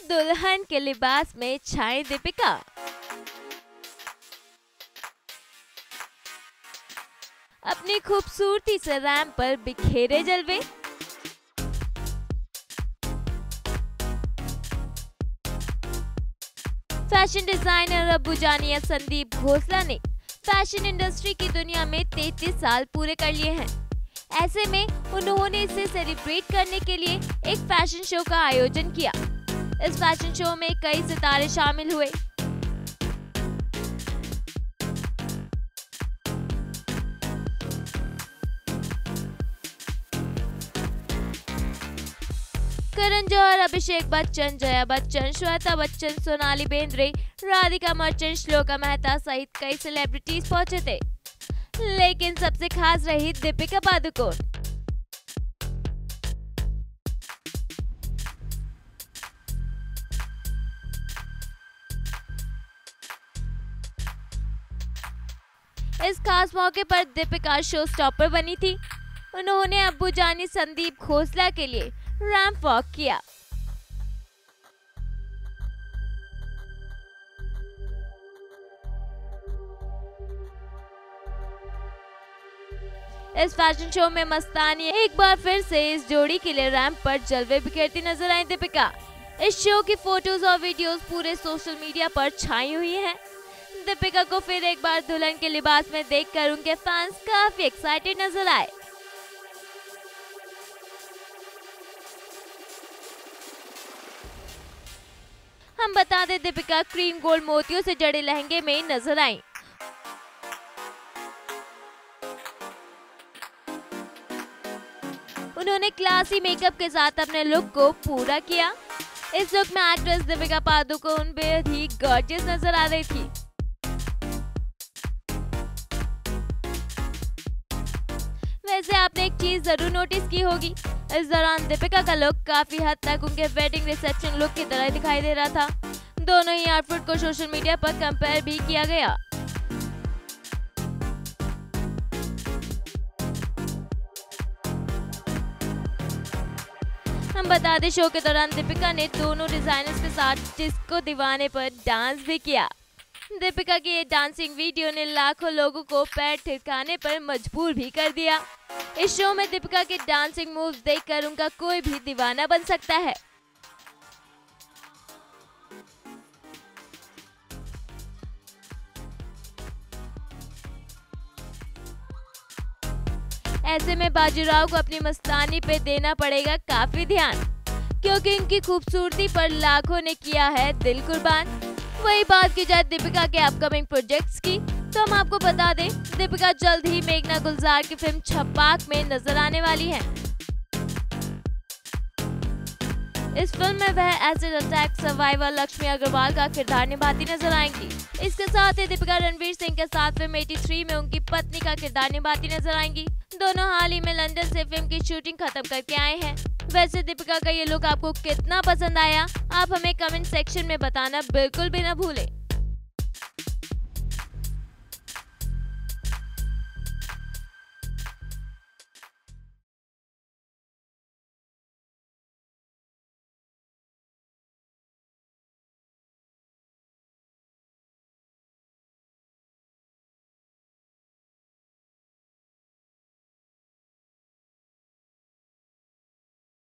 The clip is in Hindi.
दुल्हन के लिबास में छाई दीपिका। अपनी खूबसूरती से रैंप पर बिखेरे जलवे। फैशन डिजाइनर अब्बू जानिया संदीप घोसला ने फैशन इंडस्ट्री की दुनिया में 33 साल पूरे कर लिए हैं। ऐसे में उन्होंने इसे सेलिब्रेट करने के लिए एक फैशन शो का आयोजन किया। इस फैशन शो में कई सितारे शामिल हुए। करण जौहर, अभिषेक बच्चन, जया बच्चन, श्वेता बच्चन, सोनाली बेंद्रे, राधिका मर्चेंट, श्लोका मेहता सहित कई सेलिब्रिटीज पहुंचे थे, लेकिन सबसे खास रही दीपिका पादुकोण। इस खास मौके पर दीपिका शो स्टॉपर बनी थी। उन्होंने अब्बू जानी संदीप घोसला के लिए रैंप वॉक किया। इस फैशन शो में मस्तानी एक बार फिर से इस जोड़ी के लिए रैंप पर जलवे बिखेरती नजर आई दीपिका। इस शो की फोटोज और वीडियोस पूरे सोशल मीडिया पर छाई हुई हैं। दीपिका को फिर एक बार दुल्हन के लिबास में देखकर उनके फैंस काफी एक्साइटेड नजर आए। हम बता दें, दीपिका क्रीम गोल्ड मोतियों से जड़े लहंगे में नजर आई। उन्होंने क्लासी मेकअप के साथ अपने लुक को पूरा किया। इस लुक में एक्ट्रेस दीपिका पादुकोण बेहद ही गॉर्जियस नजर आ रही थी। वैसे आपने एक चीज जरूर नोटिस की होगी, इस दौरान दीपिका का लुक काफी हद तक उनके वेडिंग रिसेप्शन लुक की तरह दिखाई दे रहा था। दोनों ही आउटफिट को सोशल मीडिया पर कंपेयर भी किया गया। हम बता दें, शो के दौरान दीपिका ने दोनों डिजाइनर्स के साथ डिस्को दीवाने पर डांस भी किया। दीपिका की ये डांसिंग वीडियो ने लाखों लोगों को पैर थिरकाने पर मजबूर भी कर दिया। इस शो में दीपिका के डांसिंग मूव्स देखकर उनका कोई भी दीवाना बन सकता है। ऐसे में बाजीराव को अपनी मस्तानी पे देना पड़ेगा काफी ध्यान, क्योंकि इनकी खूबसूरती पर लाखों ने किया है दिल कुर्बान। वही बात की जाए दीपिका के अपकमिंग प्रोजेक्ट्स की, तो हम आपको बता दें, दीपिका जल्द ही मेघना गुलजार की फिल्म छपाक में नजर आने वाली हैं। इस फिल्म में वह acid attack survivor Lakshmi Agarwal का किरदार निभाती नजर आएंगी। इसके साथ ही दीपिका रणवीर सिंह के साथ फिल्म 83 में उनकी पत्नी का किरदार निभाती नजर आएंगी। दोनों हाल ही में लंदन से फिल्म की शूटिंग खत्म करके आए हैं। वैसे दीपिका का ये लुक आपको कितना पसंद आया, आप हमें कमेंट सेक्शन में बताना बिल्कुल भी ना भूलें।